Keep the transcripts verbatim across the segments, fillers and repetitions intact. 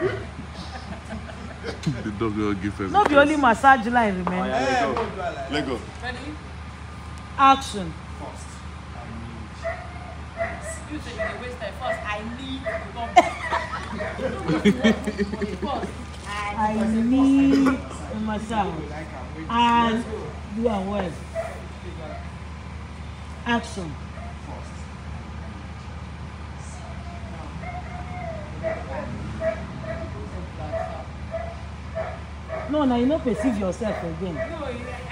The dog will give us. Not the only massage line remaining. Oh, yeah, let go. Let go. Ready? Action. First. You say you waste time. First, I need to come. First, I need a massage. And do a word. Action. No, now you don't perceive yourself again. no, I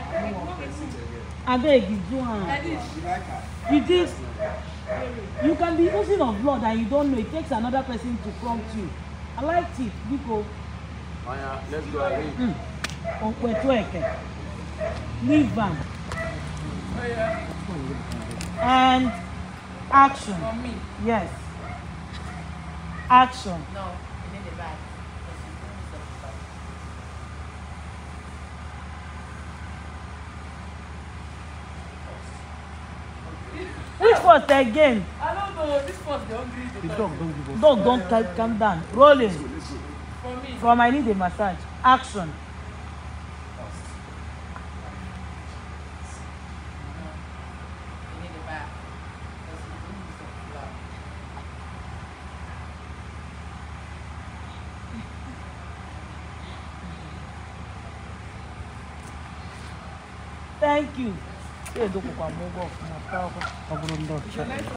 I beg you, do one. You did. You can be oozing of blood and you don't know. It takes another person to prompt you. I like it. Biko. Oh, yeah, let's go away. Mm. Okwetweke. Leave them. Oh, yeah. And action. For me. Yes. Action. No, you need the bag. Which first again? I don't know. This first, the hungry. The dog don't give up. Dog, don't calm, calm down. Rolling. For me. From I need a massage. Action. You need the bag. Thank you. Hey, look, I'm going to go.